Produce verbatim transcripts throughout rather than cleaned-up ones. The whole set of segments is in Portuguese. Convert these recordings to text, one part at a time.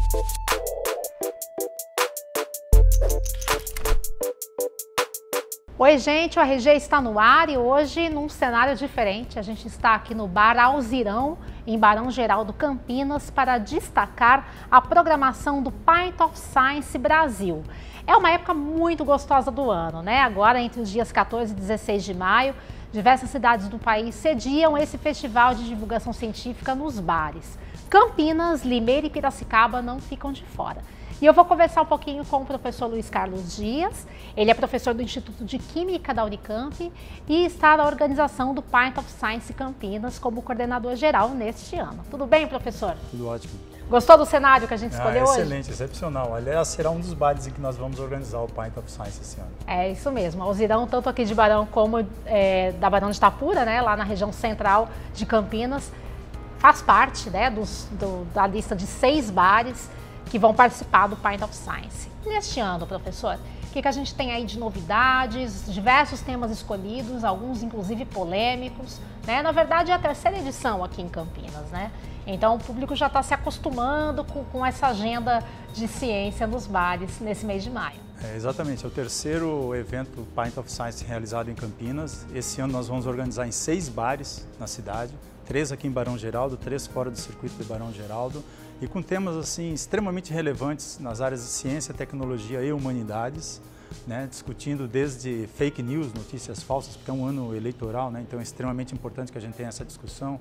Oi gente, o R G está no ar e hoje num cenário diferente. A gente está aqui no Bar Alzirão, em Barão Geraldo, Campinas, para destacar a programação do Pint of Science Brasil. É uma época muito gostosa do ano, né? Agora, entre os dias quatorze e dezesseis de maio, diversas cidades do país sediam esse festival de divulgação científica nos bares. Campinas, Limeira e Piracicaba não ficam de fora. E eu vou conversar um pouquinho com o professor Luiz Carlos Dias. Ele é professor do Instituto de Química da Unicamp e está na organização do Pint of Science Campinas como coordenador geral neste ano. Tudo bem, professor? Tudo ótimo. Gostou do cenário que a gente escolheu ah, hoje? Excelente, excepcional. Aliás, será um dos bares em que nós vamos organizar o Pint of Science esse ano. É isso mesmo. Alzirão, tanto aqui de Barão como é, da Barão de Itapura, né, lá na região central de Campinas, faz parte, né, dos, do, da lista de seis bares que vão participar do Pint of Science. Neste ano, professor, o que, que a gente tem aí de novidades, diversos temas escolhidos, alguns inclusive polêmicos, né? Na verdade é a terceira edição aqui em Campinas, né? Então o público já está se acostumando com, com essa agenda de ciência nos bares nesse mês de maio. É, exatamente, é o terceiro evento Pint of Science realizado em Campinas. Esse ano nós vamos organizar em seis bares na cidade, três aqui em Barão Geraldo, três fora do circuito de Barão Geraldo, e com temas assim extremamente relevantes nas áreas de ciência, tecnologia e humanidades, né, discutindo desde fake news, notícias falsas, porque é um ano eleitoral, né, então é extremamente importante que a gente tenha essa discussão,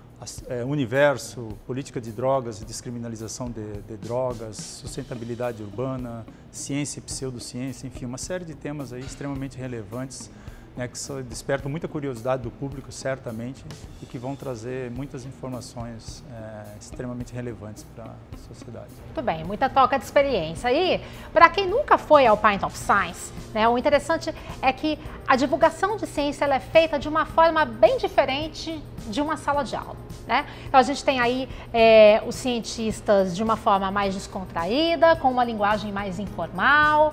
é, universo, política de drogas e descriminalização de, de drogas, sustentabilidade urbana, ciência e pseudociência, enfim, uma série de temas aí extremamente relevantes, né, que despertam muita curiosidade do público, certamente, e que vão trazer muitas informações é, extremamente relevantes para a sociedade. Muito bem, muita troca de experiência. E, para quem nunca foi ao Pint of Science, né, o interessante é que a divulgação de ciência ela é feita de uma forma bem diferente de uma sala de aula, né? Então, a gente tem aí é, os cientistas de uma forma mais descontraída, com uma linguagem mais informal,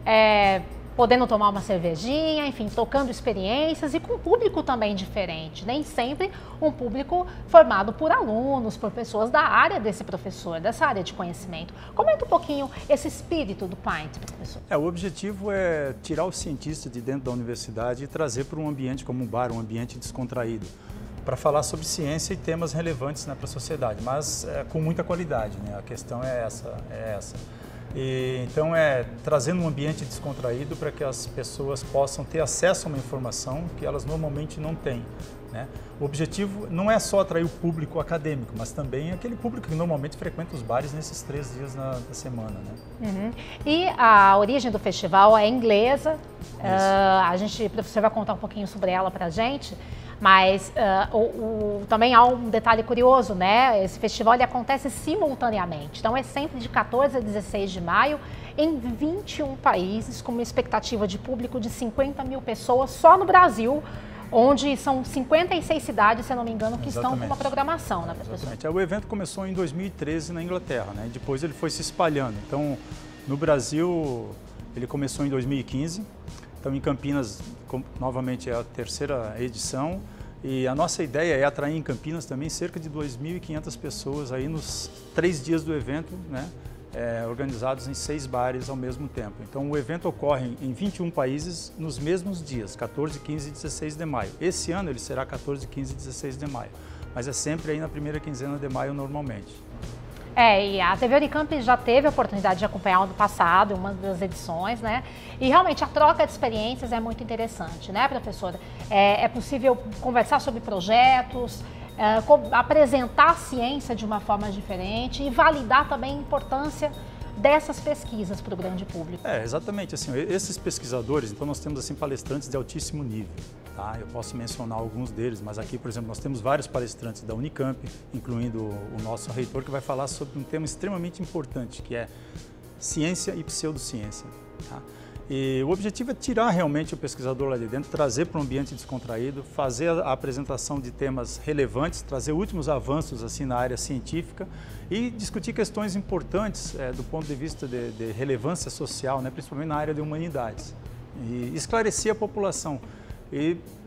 é, podendo tomar uma cervejinha, enfim, tocando experiências e com um público também diferente. Nem sempre um público formado por alunos, por pessoas da área desse professor, dessa área de conhecimento. Comenta um pouquinho esse espírito do Pint, professor. É, o objetivo é tirar o cientista de dentro da universidade e trazer para um ambiente como um bar, um ambiente descontraído, para falar sobre ciência e temas relevantes, né, para a sociedade, mas é, com muita qualidade, né? A questão é essa, é essa. E, então é trazendo um ambiente descontraído para que as pessoas possam ter acesso a uma informação que elas normalmente não têm, né? O objetivo não é só atrair o público acadêmico, mas também aquele público que normalmente frequenta os bares nesses três dias na, da semana, né? Uhum. E a origem do festival é inglesa, uh, a gente, o professor vai contar um pouquinho sobre ela para a gente. Mas uh, o, o, também há um detalhe curioso, né? Esse festival ele acontece simultaneamente, então é sempre de quatorze a dezesseis de maio em vinte e um países, com uma expectativa de público de cinquenta mil pessoas só no Brasil, onde são cinquenta e seis cidades, se eu não me engano, que Exatamente. Estão com uma programação, né, professor? Exatamente. O evento começou em dois mil e treze na Inglaterra, né? Depois ele foi se espalhando. Então, no Brasil, ele começou em dois mil e quinze. Então, em Campinas, novamente, é a terceira edição e a nossa ideia é atrair em Campinas também cerca de duas mil e quinhentas pessoas aí nos três dias do evento, né, é, organizados em seis bares ao mesmo tempo. Então, o evento ocorre em vinte e um países nos mesmos dias, quatorze, quinze e dezesseis de maio. Esse ano ele será quatorze, quinze e dezesseis de maio, mas é sempre aí na primeira quinzena de maio normalmente. É, e a T V Unicamp já teve a oportunidade de acompanhar o ano passado, uma das edições, né? E realmente a troca de experiências é muito interessante, né, professora? É, é possível conversar sobre projetos, é, apresentar a ciência de uma forma diferente e validar também a importância dessas pesquisas para o grande público. É, exatamente. Assim, esses pesquisadores, então nós temos assim palestrantes de altíssimo nível. Tá? Eu posso mencionar alguns deles, mas aqui, por exemplo, nós temos vários palestrantes da Unicamp, incluindo o nosso reitor, que vai falar sobre um tema extremamente importante, que é ciência e pseudociência. Tá? E o objetivo é tirar realmente o pesquisador lá de dentro, trazer para um ambiente descontraído, fazer a apresentação de temas relevantes, trazer últimos avanços assim na área científica e discutir questões importantes é, do ponto de vista de, de relevância social, né, principalmente na área de humanidades. E esclarecer a população. E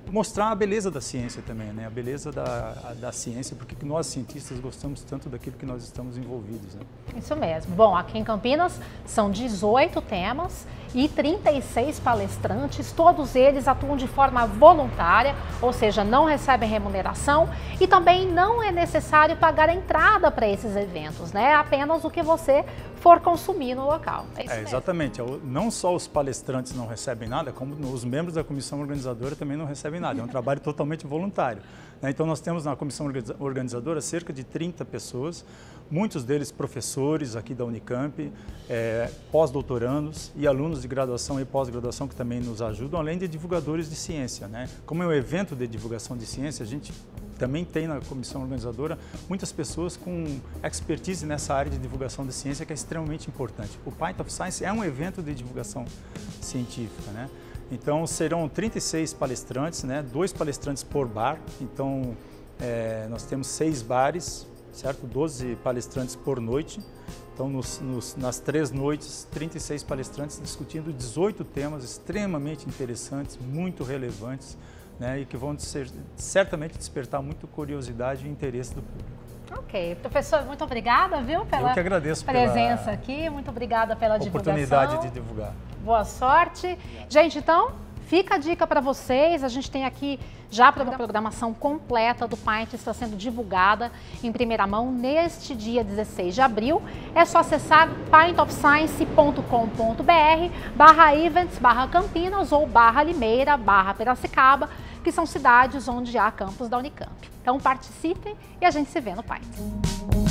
mostrar a beleza da ciência também, né? A beleza da, da ciência, porque nós cientistas gostamos tanto daquilo que nós estamos envolvidos, né? Isso mesmo. Bom, aqui em Campinas são dezoito temas e trinta e seis palestrantes, todos eles atuam de forma voluntária, ou seja, não recebem remuneração e também não é necessário pagar a entrada para esses eventos, né? Apenas o que você for consumir no local. É isso é, mesmo. Exatamente. Não só os palestrantes não recebem nada, como os membros da comissão organizadora também não recebem nada. É um trabalho totalmente voluntário. Então nós temos na comissão organizadora cerca de trinta pessoas, muitos deles professores aqui da Unicamp, é, pós-doutorandos e alunos de graduação e pós-graduação que também nos ajudam, além de divulgadores de ciência, né? Como é um evento de divulgação de ciência, a gente também tem na comissão organizadora muitas pessoas com expertise nessa área de divulgação de ciência que é extremamente importante. O Pint of Science é um evento de divulgação científica, né? Então serão trinta e seis palestrantes, né? Dois palestrantes por bar, então é, nós temos seis bares, certo? doze palestrantes por noite. Então nos, nos, nas três noites, trinta e seis palestrantes discutindo dezoito temas extremamente interessantes, muito relevantes, né? E que vão ser, certamente despertar muito curiosidade e interesse do público. Ok, professor, muito obrigada, viu, pela Eu que agradeço presença pela aqui, muito obrigada pela oportunidade divulgação. de divulgar. Boa sorte. Gente, então, fica a dica para vocês, a gente tem aqui já a programação completa do Pint, está sendo divulgada em primeira mão neste dia dezesseis de abril. É só acessar pint of science ponto com ponto br barra events, barra Campinas ou barra Limeira, barra Piracicaba, que são cidades onde há campus da Unicamp. Então participem e a gente se vê no Pint.